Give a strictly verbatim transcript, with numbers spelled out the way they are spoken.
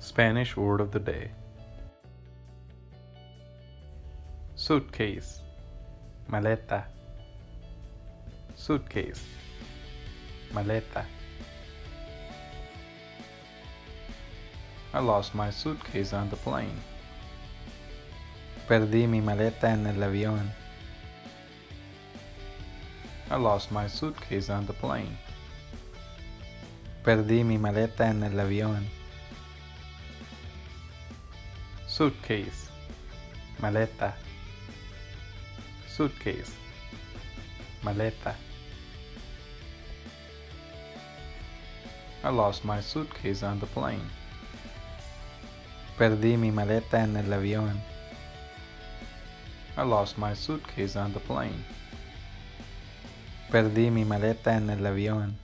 Spanish word of the day. Suitcase. Maleta. Suitcase. Maleta. I lost my suitcase on the plane. Perdí mi maleta en el avión. I lost my suitcase on the plane. Perdí mi maleta en el avión. Suitcase. Maleta. Suitcase. Maleta. I lost my suitcase on the plane. Perdí mi maleta en el avión. I lost my suitcase on the plane. Perdí mi maleta en el avión.